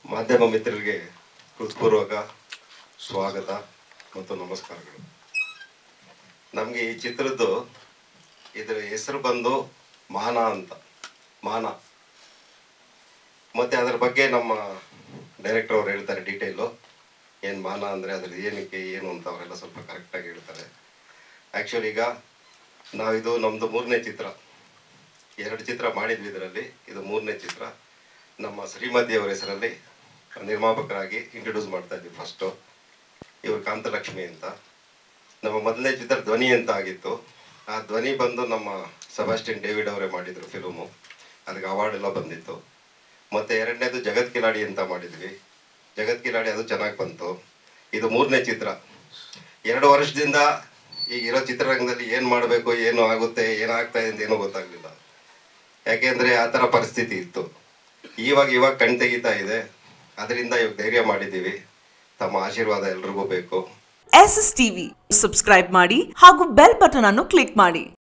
ಮಾಧ್ಯಮ ಮಿತ್ರರಿಗೆ ಹೃತ್ಪೂರ್ವಕ ಸ್ವಾಗತ ಮತ್ತು ನಮಸ್ಕಾರಗಳು. ನಮಗೆ ಈ ಚಿತ್ರದ್ದು ಇದರ ಹೆಸರು ಬಂದು ಮಾನ ಅಂತ. ಮಾನ ಮತ್ತು ಅದರ ಬಗ್ಗೆ ನಮ್ಮ ಡೈರೆಕ್ಟರ್ ಅವ್ರು ಹೇಳ್ತಾರೆ ಡೀಟೇಲು. ಏನು ಮಾನ ಅಂದರೆ ಅದ್ರ ಏನಕ್ಕೆ ಏನು ಅಂತ ಅವರೆಲ್ಲ ಸ್ವಲ್ಪ ಕರೆಕ್ಟಾಗಿ ಹೇಳ್ತಾರೆ. ಆ್ಯಕ್ಚುಲಿ ಈಗ ನಾವಿದು ನಮ್ಮದು 3ನೇ ಚಿತ್ರ. 2 ಚಿತ್ರ ಮಾಡಿದ್ವಿ ಇದರಲ್ಲಿ. ಇದು 3ನೇ ಚಿತ್ರ. ನಮ್ಮ ಶ್ರೀಮತಿಯವರ ಹೆಸರಲ್ಲಿ ನಿರ್ಮಾಪಕರಾಗಿ ಇಂಟ್ರೊಡ್ಯೂಸ್ ಮಾಡ್ತಾ ಇದ್ವಿ. ಫಸ್ಟು ಇವರು ಕಾಂತಲಕ್ಷ್ಮಿ ಅಂತ. ನಮ್ಮ ಮೊದಲನೇ ಚಿತ್ರ ಧ್ವನಿ ಅಂತ ಆಗಿತ್ತು. ಆ ಧ್ವನಿ ಬಂದು ನಮ್ಮ ಸೆಬಾಸ್ಟಿಯನ್ ಡೇವಿಡ್ ಅವರೇ ಮಾಡಿದರು ಫಿಲ್ಮು. ಅದಕ್ಕೆ ಅವಾರ್ಡ್ ಎಲ್ಲ ಬಂದಿತ್ತು. ಮತ್ತು 2ನೇದು ಜಗತ್ ಕಿಲಾಡಿ ಅಂತ ಮಾಡಿದ್ವಿ. ಜಗತ್ ಕಿಲಾಡಿ ಅದು ಚೆನ್ನಾಗಿ ಬಂತು. ಇದು 3ನೇ ಚಿತ್ರ. 2 ವರ್ಷದಿಂದ ಈಗಿರೋ ಚಿತ್ರರಂಗದಲ್ಲಿ ಏನು ಮಾಡಬೇಕು, ಏನು ಆಗುತ್ತೆ, ಏನಾಗ್ತಾ ಇದೆ ಅಂತ ಏನೂ ಗೊತ್ತಾಗಲಿಲ್ಲ. ಯಾಕೆಂದರೆ ಆ ಥರ ಪರಿಸ್ಥಿತಿ ಇತ್ತು. ಇವಾಗ ಕಣ್ ತೆಗಿತಾ ಇದೆ. ಅದರಿಂದ ಇವಾಗ ಧೈರ್ಯ ಮಾಡಿದ್ದೀವಿ. ತಮ್ಮ ಆಶೀರ್ವಾದ ಎಲ್ರಿಗೂ ಬೇಕು. SS TV ಸಬ್ಸ್ಕ್ರೈಬ್ ಮಾಡಿ ಹಾಗೂ ಬೆಲ್ ಬಟನ್ ಅನ್ನು ಕ್ಲಿಕ್ ಮಾಡಿ.